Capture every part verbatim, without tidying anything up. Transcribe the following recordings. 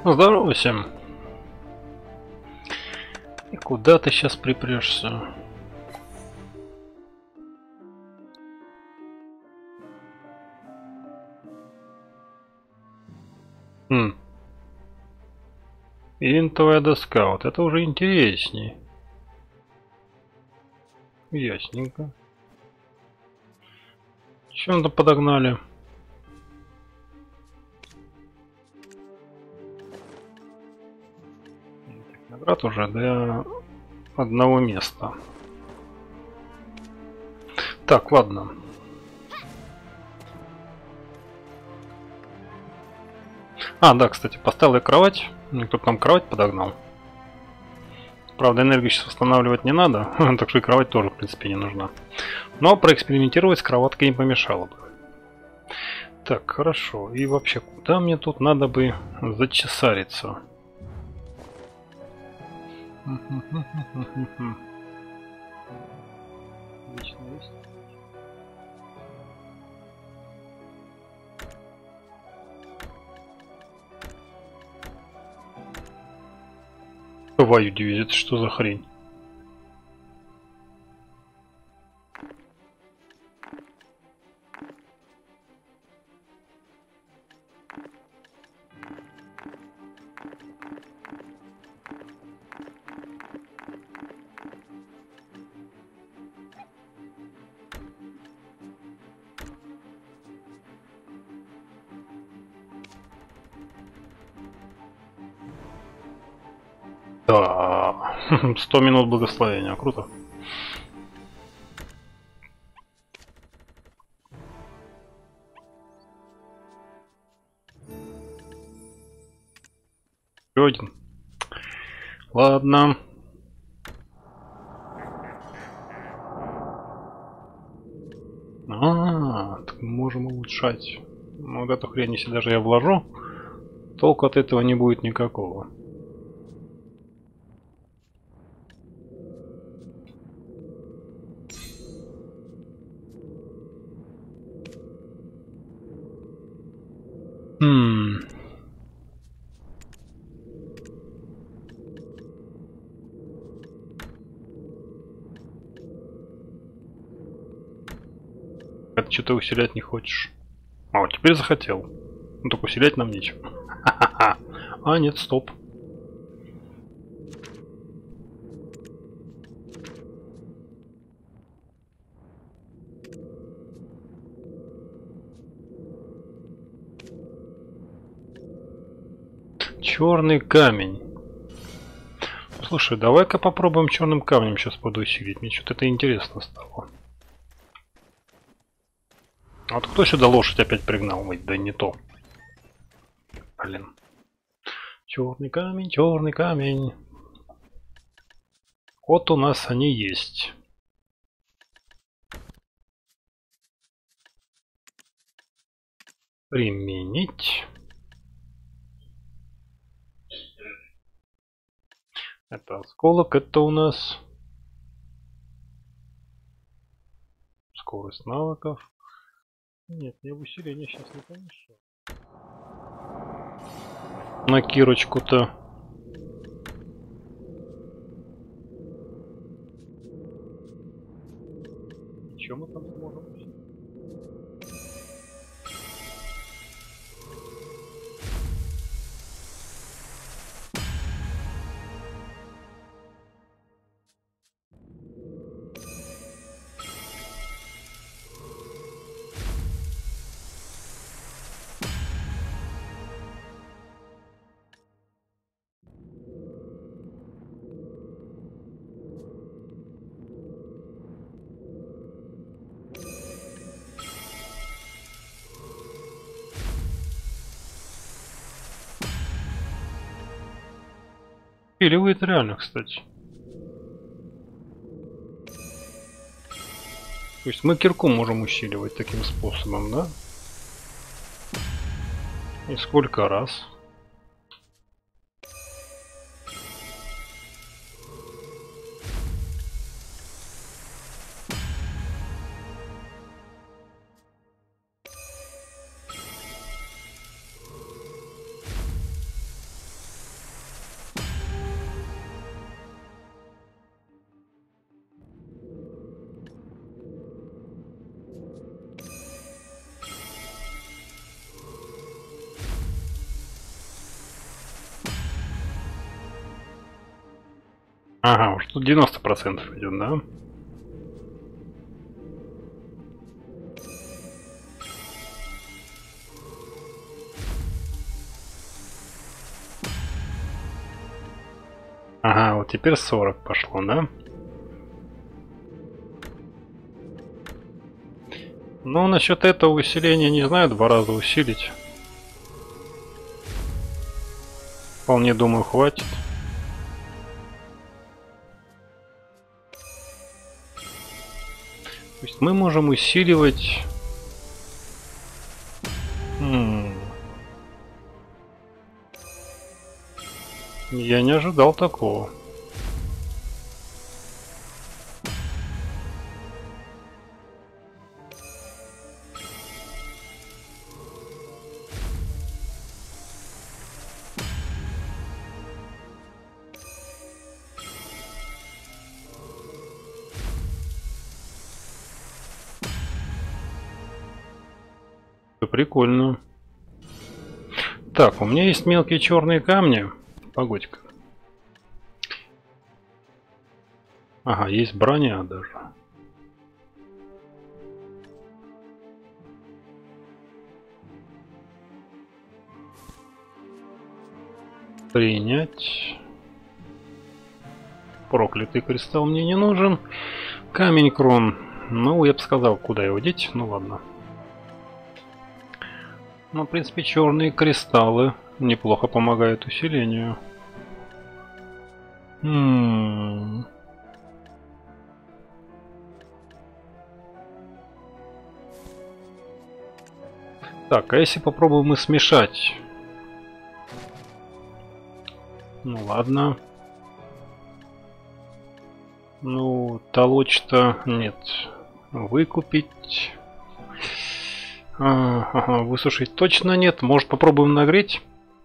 Ну, здорово всем. И куда ты сейчас припрешься? Хм. Интовая доска. Вот это уже интересней. Ясненько. Чем-то подогнали. Наград уже до одного места. Так, ладно. А, да, кстати, поставил я кровать. Кто-то нам кровать подогнал. Правда, энергию сейчас восстанавливать не надо, так что и кровать тоже, в принципе, не нужна. Но проэкспериментировать с кроваткой не помешало бы. Так, хорошо. И вообще, куда мне тут надо бы зачесариться? Отлично есть. Ваю дивизия, это что за хрень? Да, сто минут благословения, круто. Еще один. Ладно. А, так мы можем улучшать. Ну, вот эту хрень, если даже я вложу, толку от этого не будет никакого. Хм. Это что-то усилять не хочешь. А, вот теперь захотел. Ну так усилять нам нечего. А, нет, стоп. Черный камень. Слушай, давай-ка попробуем черным камнем сейчас подусилить. Мне что-то это интересно стало. А вот кто сюда лошадь опять пригнал? Ой, да не то. Блин. Черный камень, черный камень. Вот у нас они есть. Применить. Это осколок, это у нас скорость навыков. Нет, мне в усиление сейчас не помешает. На кирочку-то. Чем мы там сможем? Усиливает реально, кстати. То есть мы кирку можем усиливать таким способом, да? И сколько раз? Ага, уж тут девяносто процентов идет, да? Ага, вот теперь сорок пошло, да? Ну, насчет этого усиления, не знаю, два раза усилить. Вполне, думаю, хватит. То есть мы можем усиливать... М-м. Я не ожидал такого. Прикольно. Так, у меня есть мелкие черные камни. Погодь-ка. Ага, есть броня даже. Принять. Проклятый кристалл мне не нужен. Камень крон. Ну, я бы сказал, куда его деть. Ну ладно. Ну, в принципе, черные кристаллы неплохо помогают усилению. М-м-м. Так, а если попробуем мы смешать? Ну ладно. Ну, толочь-то нет. Выкупить. А, ага, высушить точно нет. Может, попробуем нагреть?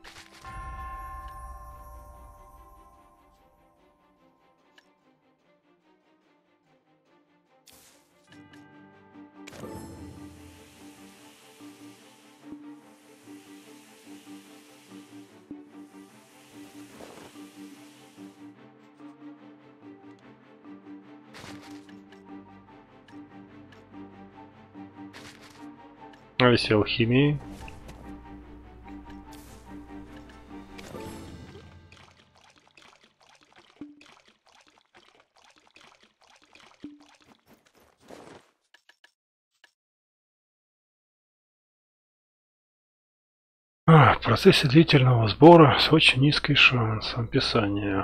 А если алхимии? А, в процессе длительного сбора с очень низкой шансом. Описание.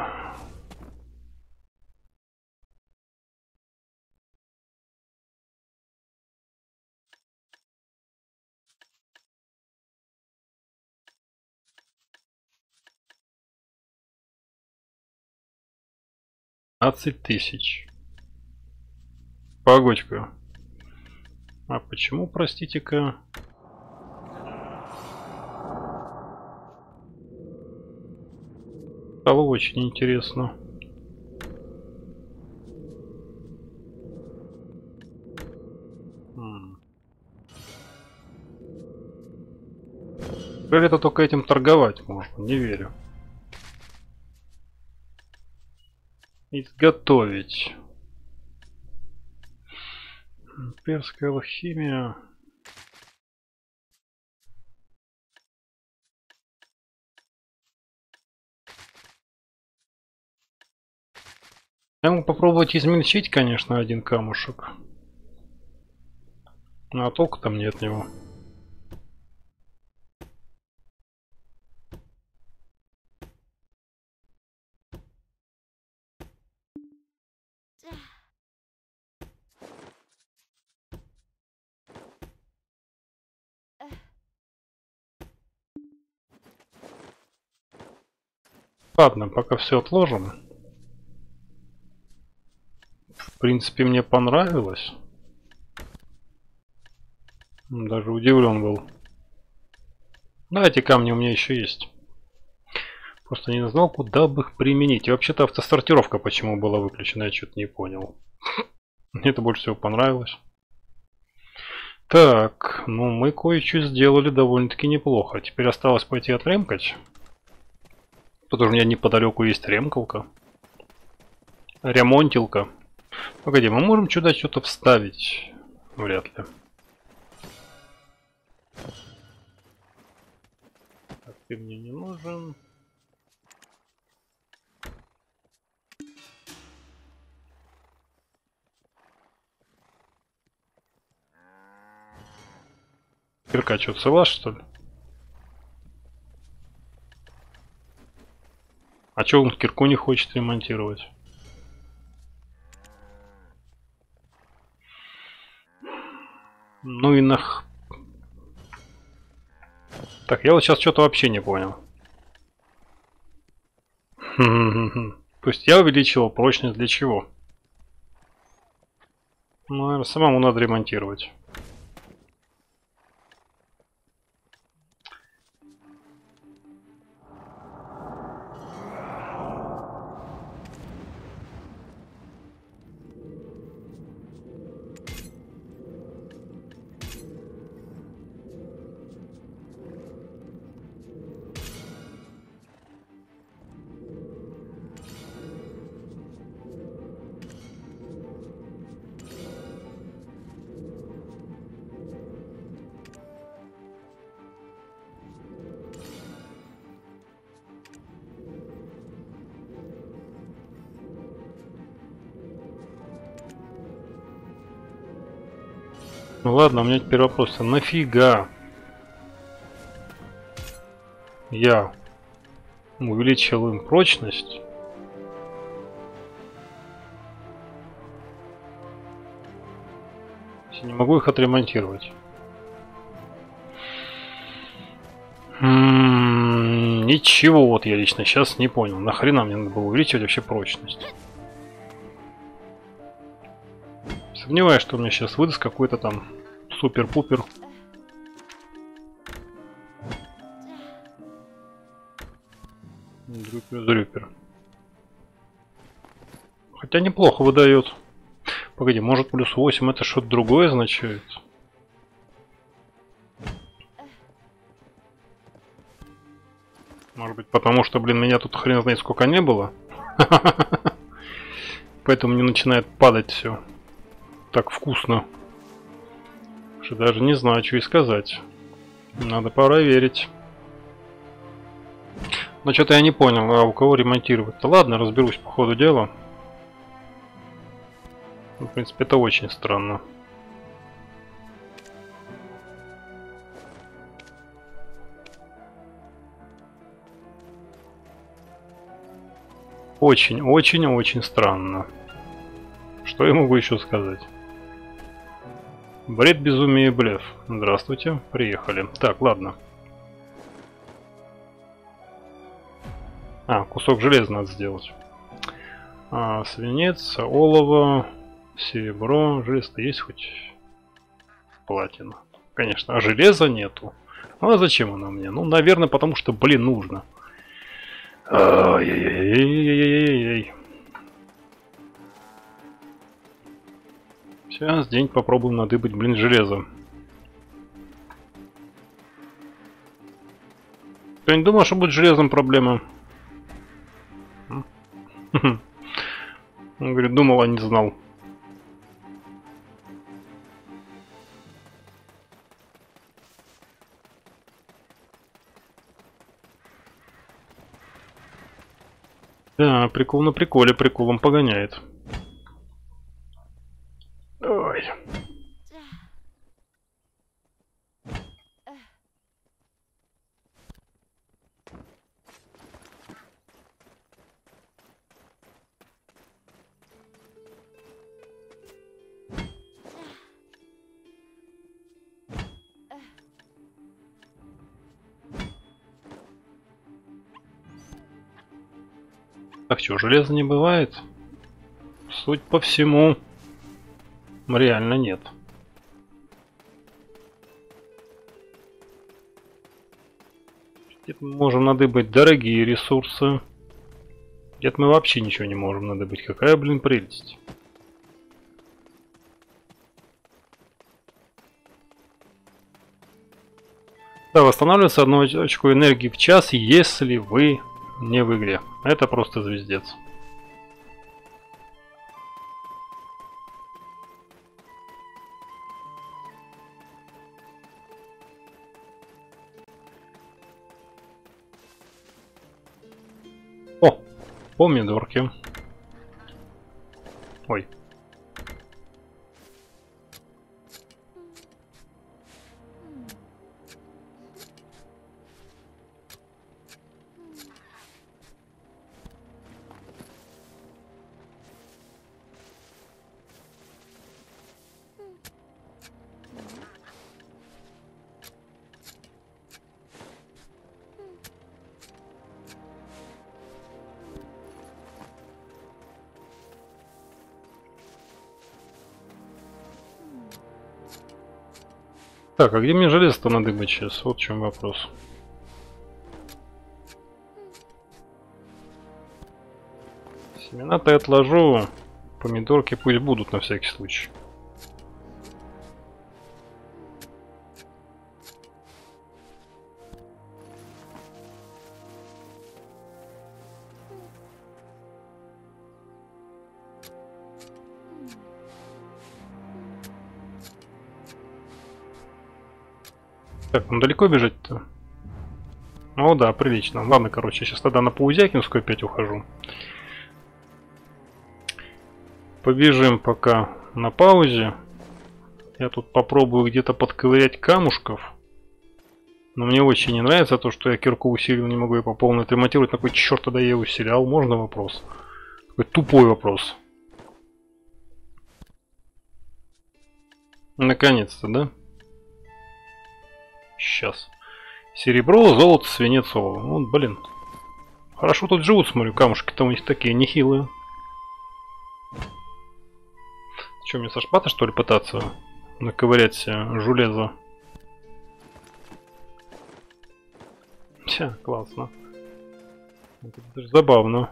двадцать тысяч. Погодь-ка. А почему, простите-ка? Стало очень интересно. Или это только этим торговать можно? Не верю. Изготовить. Имперская алхимия. Я могу попробовать измельчить, конечно, один камушек. А толку там нет от него. Ладно, пока все отложим. В принципе, мне понравилось. Даже удивлен был. Да, эти камни у меня еще есть. Просто не знал, куда бы их применить. И вообще-то автосортировка почему была выключена, я что-то не понял. Мне это больше всего понравилось. Так, ну мы кое-что сделали довольно-таки неплохо. Теперь осталось пойти отремкать. Тут уже у меня неподалеку есть ремкалка. Ремонтилка. Погоди, мы можем сюда что-то вставить? Вряд ли. Так, ты мне не нужен. Кирка что, цела, что ли? А чё он кирку не хочет ремонтировать? Ну и нах... Так, я вот сейчас что-то вообще не понял. То есть я увеличивал прочность для чего? Ну, наверное, самому надо ремонтировать. Ну ладно, у меня теперь вопрос. А нафига я увеличил им прочность? Если не могу их отремонтировать. М-м, ничего вот я лично сейчас не понял. Нахрена мне надо было увеличивать вообще прочность? Сомневаюсь, что у меня сейчас выдаст какой-то там супер-пупер. Дрюпер-дрюпер. Хотя неплохо выдает. Погоди, может плюс восемь это что-то другое означает? Может быть потому что, блин, меня тут хрен знает сколько не было? Поэтому не начинает падать все. Так вкусно. Что даже не знаю, что и сказать. Надо проверить. Но что-то я не понял, а у кого ремонтировать-то? Ладно, разберусь по ходу дела. В принципе, это очень странно. Очень-очень-очень странно. Что я могу еще сказать? Бред, безумие, блеф. Здравствуйте, приехали. Так, ладно. А, кусок железа надо сделать. А, свинец, олово, серебро, железо есть хоть? Платина. Конечно, а железа нету. Ну а зачем оно мне? Ну, наверное, потому что, блин, нужно. Ай-яй-яй-яй-яй-яй-яй. Сейчас день попробуем надыбать, блин, железо. Кто не думал, что будет с железом проблема? Он говорит, думал, а не знал. Да, прикол на приколе, приколом погоняет. Ой. Так что, железа не бывает? Суть по всему, реально нет. Где-то мы можем надыбать дорогие ресурсы. Где-то мы вообще ничего не можем надыбать. Какая, блин, прелесть. Да, восстанавливается одно очко энергии в час, если вы не в игре. Это просто звездец. Помидорки. Ой. Так, а где мне железо-то надыбать сейчас? Вот в чем вопрос. Семена-то я отложу. Помидорки пусть будут на всякий случай. Так, он далеко бежать-то? О, да, прилично. Ладно, короче, сейчас тогда на Паузякинскую опять ухожу. Побежим пока на паузе. Я тут попробую где-то подковырять камушков. Но мне очень не нравится то, что я кирку усилил, не могу ее по полной отремонтировать. На кой черт тогда я ее усилял? Можно вопрос? Такой тупой вопрос. Наконец-то, да? Сейчас. Серебро, золото, свинец, олово. Вот, блин. Хорошо тут живут, смотрю, камушки-то у них такие нехилые. Что, мне со шпата, что ли, пытаться наковырять себе железо? Тя, классно. Это даже забавно.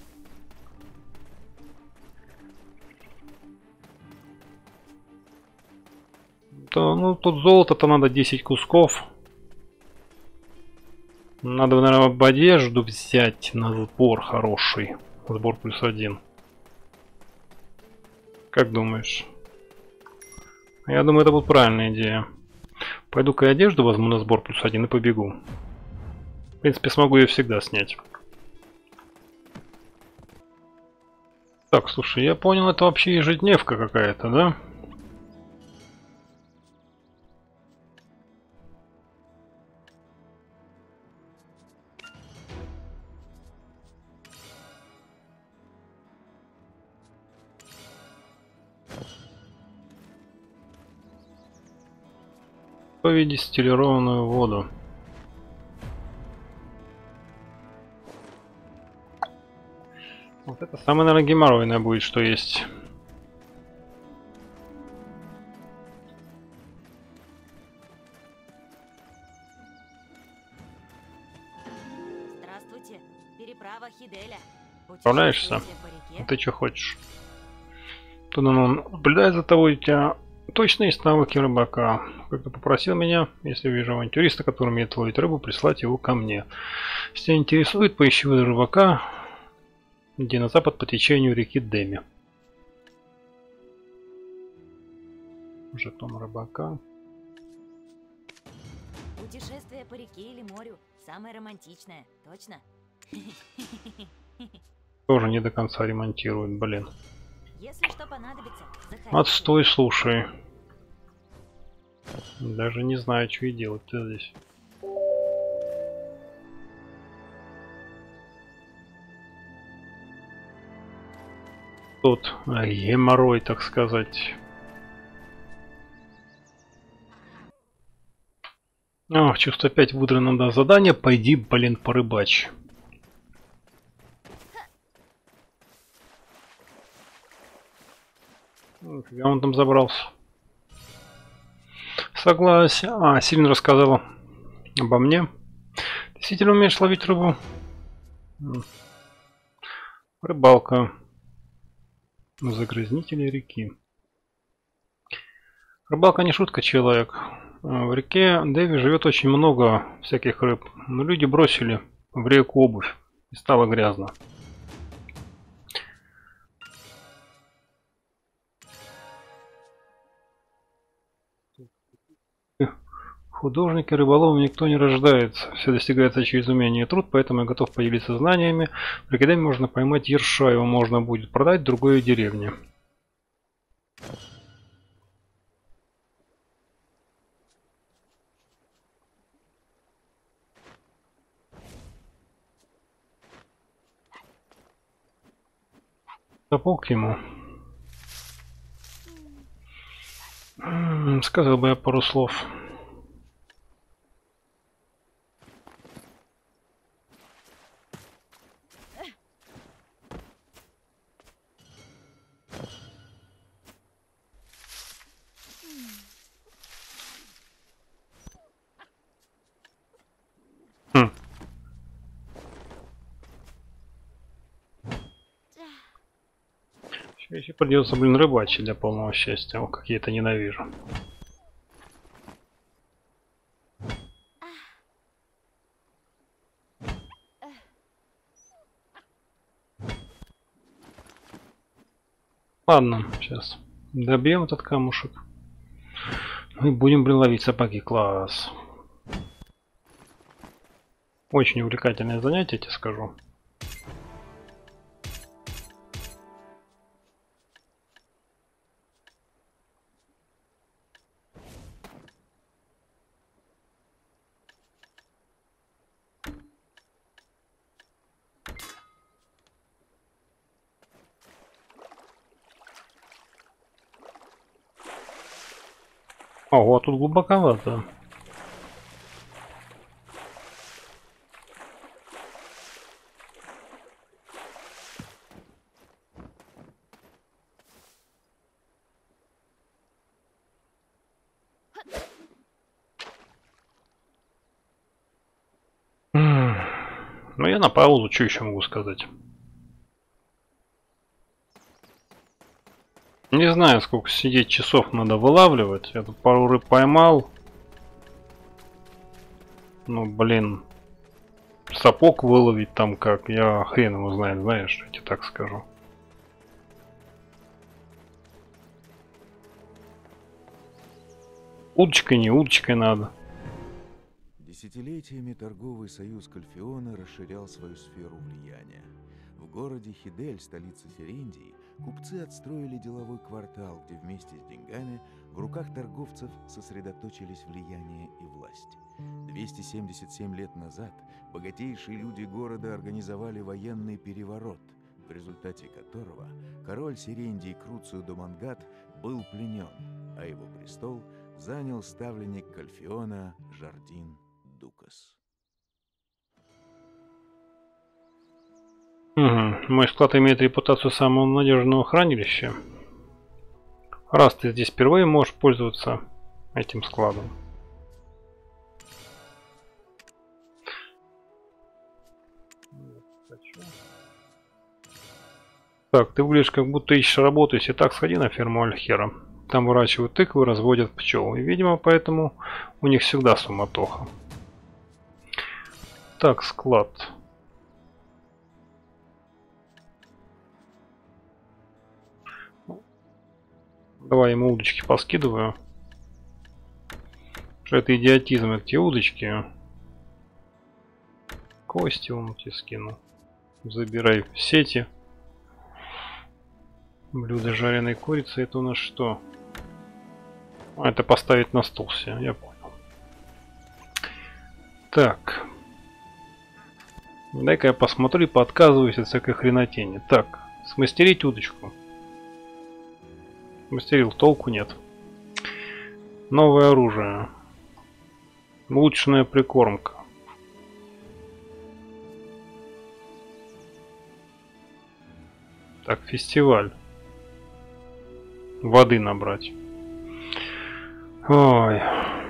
То, ну, тут золото-то надо десять кусков. Надо, наверное, об одежду взять на сбор хороший. Сбор плюс один. Как думаешь? Я думаю, это будет правильная идея. Пойду-ка и одежду возьму на сбор плюс один и побегу. В принципе, смогу ее всегда снять. Так, слушай, я понял, это вообще ежедневка какая-то, да? Поведи дистиллированную воду. Вот это самое, наверное, геморройное будет, что есть. Здравствуйте, переправа Хиделя. Справляешься? А ты что хочешь? Тут он наблюдает за тобой, у тебя точно есть навыки рыбака. Как ты попросил меня, если вижу авантюриста, который умеет ловить рыбу, прислать его ко мне. Если тебя интересует, поищи рыбака, где на запад по течению реки Деми. Жетон рыбака. Путешествие по реке или морю самое романтичное, точно? Тоже не до конца ремонтирует, блин. Если что понадобится, заходи. Отстой, слушай. Даже не знаю, что и делать-то здесь. Тут геморрой, так сказать. Ох, чувство опять выдрано на задание. Пойди, блин, порыбачь. Где он там забрался? Согласен. А, Сильн рассказала обо мне. Действительно умеешь ловить рыбу? Рыбалка. Загрязнители реки. Рыбалка не шутка, человек. В реке Деви живет очень много всяких рыб. Но люди бросили в реку обувь. И стало грязно. Художник и рыболовом никто не рождается. Все достигается через умение и труд, поэтому я готов поделиться знаниями. При кидаме можно поймать ерша, его можно будет продать в другой деревне. Сапог ему. Сказал бы я пару слов. Хм. Еще придется, блин, рыбачить для полного счастья. О, как я это ненавижу. Ладно, сейчас добьем этот камушек. Ну и будем, блин, ловить сапоги. Класс. Очень увлекательное занятие, я тебе скажу. Ого, тут глубоковато. Ну я на паузу, что еще могу сказать? Не знаю, сколько сидеть часов надо вылавливать. Я тут пару рыб поймал. Ну, блин. Сапог выловить там как. Я хрен его знает, знаешь, я тебе так скажу. Удочкой не удочкой надо. Десятилетиями торговый союз Кальфиона расширял свою сферу влияния. В городе Хидель, столице Серендии, купцы отстроили деловой квартал, где вместе с деньгами в руках торговцев сосредоточились влияние и власть. двести семьдесят семь лет назад богатейшие люди города организовали военный переворот, в результате которого король Серендии Круцио Домангат был пленен, а его престол занял ставленник Кальфиона Жардин Дукас. Угу. Мой склад имеет репутацию самого надежного хранилища. Раз ты здесь впервые, можешь пользоваться этим складом. Так, ты выглядишь, как будто ищешь работу. Если так, сходи на ферму Альхера. Там выращивают тыквы, разводят пчел. И, видимо, поэтому у них всегда суматоха. Так, склад. Давай ему удочки поскидываю. Что это идиотизм, эти удочки. Кости вон тебе скину. Забирай сети. Блюдо жареной курицы. Это у нас что? А, это поставить на стол все. Я понял. Так. Дай-ка я посмотрю и поотказываюсь от всякой хренотени. Так. Смастерить удочку. Мастерил, толку нет. Новое оружие. Улучшенная прикормка. Так, фестиваль. Воды набрать. Ой.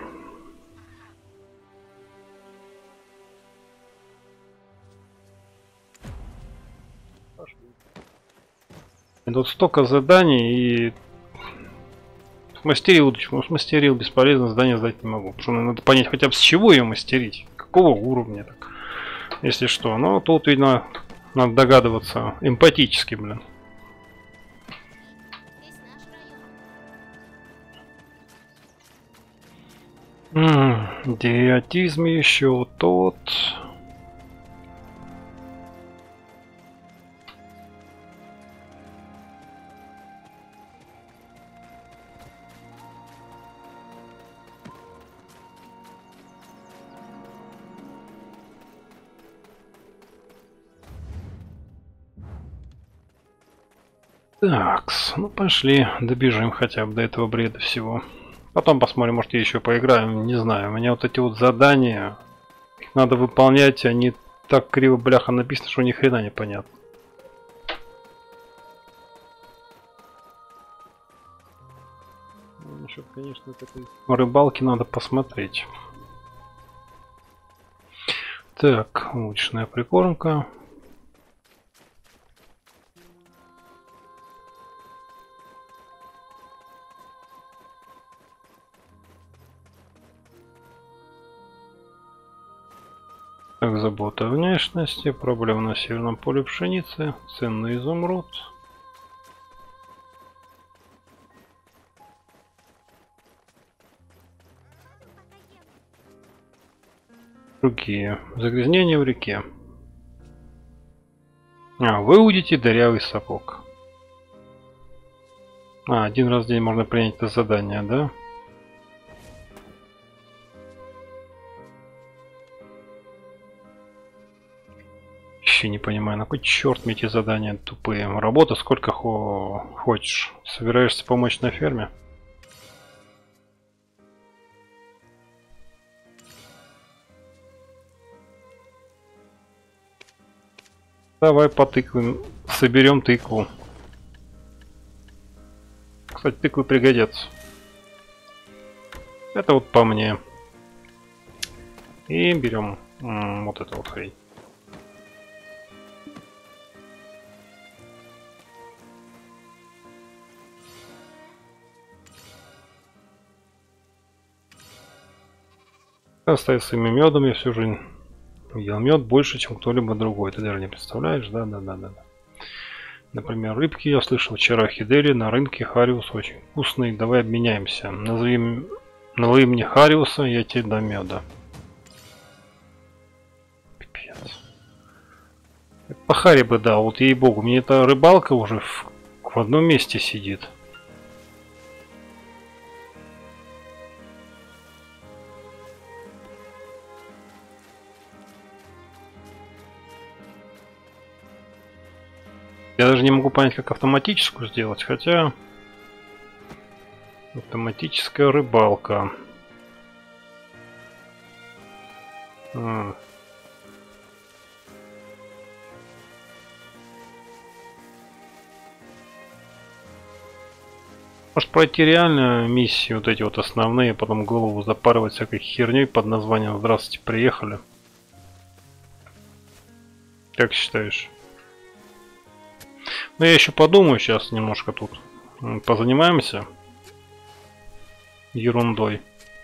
Тут столько заданий и... Смастерил удочку. Ну, смастерил, бесполезно, задание сдать не могу. Потому что надо понять хотя бы с чего ее мастерить. Какого уровня так. Если что. Но тут, видно, надо догадываться эмпатически, блин. Идиотизм еще тот. Так, ну пошли, добежим хотя бы до этого бреда всего. Потом посмотрим, может я еще поиграю, не знаю. У меня вот эти вот задания, их надо выполнять, они так криво бляха написаны, что ни хрена не понятно. Насчет, конечно, такой рыбалки надо посмотреть. Так, уличная прикормка. Так, забота о внешности, проблема на северном поле пшеницы, ценный изумруд. Другие. Загрязнение в реке. А, выудите дырявый сапог. А, один раз в день можно принять это задание, да? Вообще не понимаю, на кой черт мне эти задания тупые. Работа сколько хо хочешь. Собираешься помочь на ферме? Давай потыкаем, соберем тыкву. Кстати, тыквы пригодятся. Это вот по мне. И берем м, вот эту вот хрень. Остается своими медом, я всю жизнь ел мед больше, чем кто-либо другой. Ты даже не представляешь, да, да, да, да. Например, рыбки, я слышал вчера Хидели на рынке Хариус очень вкусный. Давай обменяемся. Назови, назови мне Хариуса, я тебе дам меда. Пипец. По Харе бы дал, вот ей-богу, мне эта рыбалка уже в, в одном месте сидит. Я даже не могу понять, как автоматическую сделать, хотя автоматическая рыбалка. А. Может пройти реально миссии, вот эти вот основные, потом голову запарывать всякой херней под названием «Здравствуйте, приехали». Как считаешь? Ну, я еще подумаю сейчас немножко тут. Позанимаемся ерундой.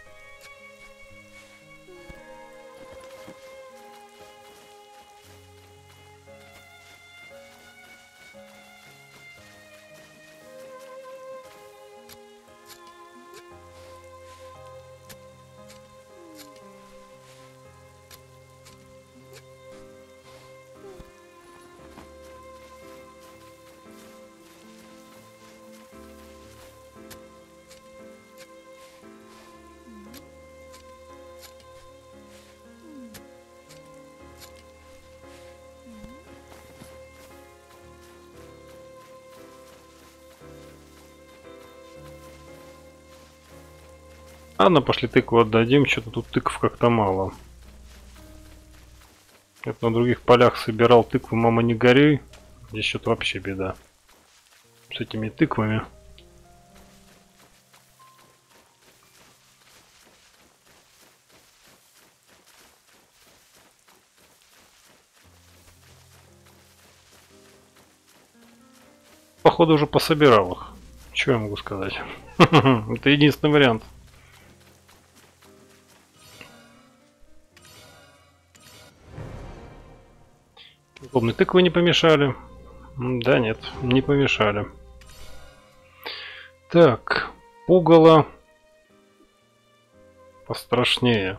Ладно, пошли тыкву отдадим, что-то тут тыкв как-то мало. Это на других полях собирал тыкву, мама не горюй. Здесь что-то вообще беда. С этими тыквами. Походу уже пособирал их. Что я могу сказать? Это единственный вариант. Удобные тыквы не помешали. Да нет, не помешали. Так, пугало. пострашнее.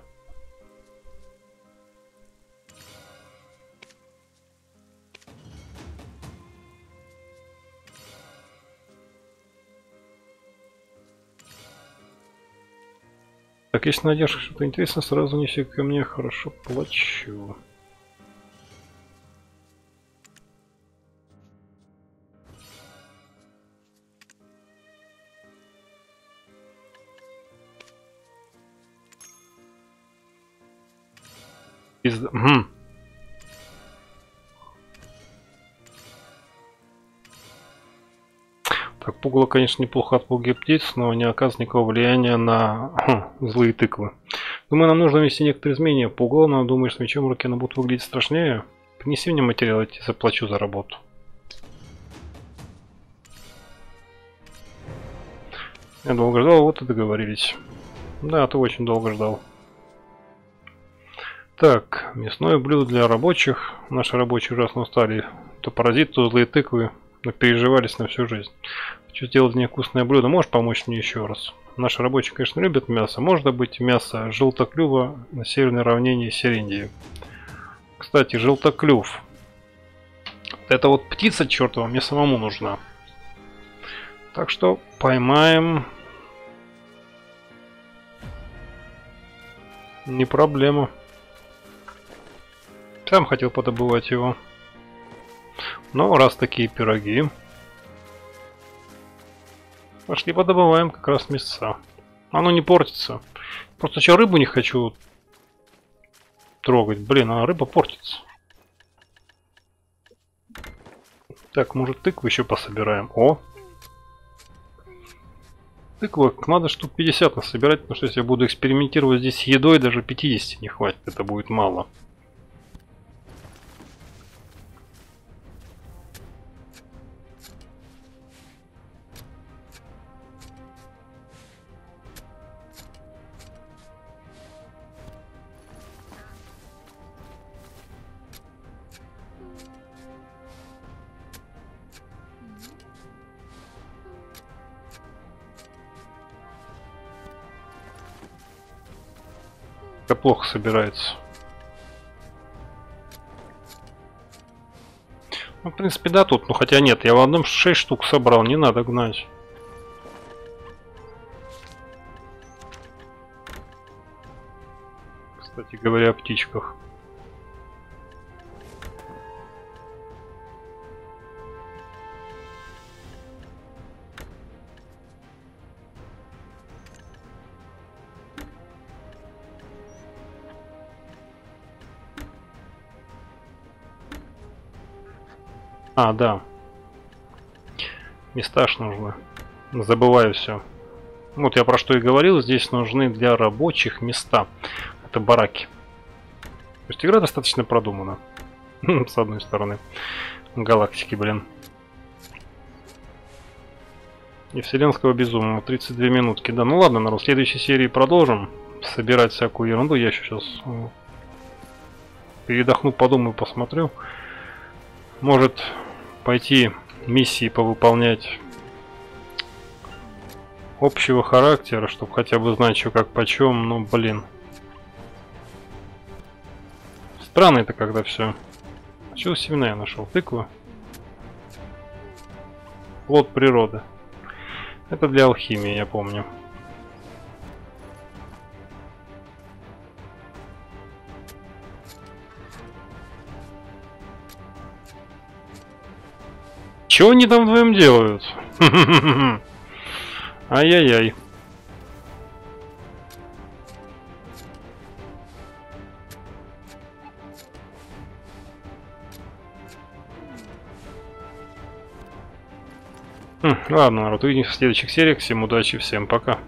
Так, если надежда что-то интересное, сразу неси ко мне, хорошо плачу. Из... Угу. Так, пугало, конечно, неплохо отпугивает птиц, но не оказывает никакого влияния на хм, злые тыквы. Думаю, нам нужно внести некоторые изменения. Пугало, но думаешь, с мечом в руке она будет выглядеть страшнее? Принеси мне материал, я тебе заплачу за работу. Я долго ждал, вот и договорились. Да, ты очень долго ждал. Так, мясное блюдо для рабочих. Наши рабочие ужасно устали. То паразит, то злые тыквы. Но переживались на всю жизнь. Хочу сделать невкусное блюдо. Можешь помочь мне еще раз? Наши рабочие, конечно, любят мясо. Может быть, мясо желтоклюва на северной равнине Серендии. Кстати, желтоклюв. Это вот птица чертова мне самому нужна. Так что поймаем. Не проблема. Сам хотел подобывать его. Но раз такие пироги, пошли подобываем как раз мясца. Оно не портится. Просто еще рыбу не хочу трогать. Блин, а рыба портится. Так, может, тыкву еще пособираем. О! Тыквы надо штук пятьдесят насобирать, потому что если я буду экспериментировать здесь с едой, даже пятидесяти не хватит. Это будет мало. Это плохо собирается. Ну, в принципе, да, тут, ну хотя нет, я в одном шесть штук собрал, не надо гнать. Кстати говоря, о птичках. А, да. Места ж нужны. Забываю все. Вот я про что и говорил. Здесь нужны для рабочих места. Это бараки. То есть игра достаточно продумана. С одной стороны. Галактики, блин. И вселенского безумия. тридцать две минутки. Да, ну ладно, народ. В следующей серии продолжим собирать всякую ерунду. Я еще сейчас передохну, подумаю, посмотрю. Может пойти миссии повыполнять общего характера, чтобы хотя бы знать, что как почем, но блин. Странно это, когда все. А что семена я нашел? Тыкву. Плод природы. Это для алхимии, я помню. Чего они там вдвоем делают? Ай-яй-яй. Ладно, народ, увидимся в следующих сериях. Всем удачи, всем пока.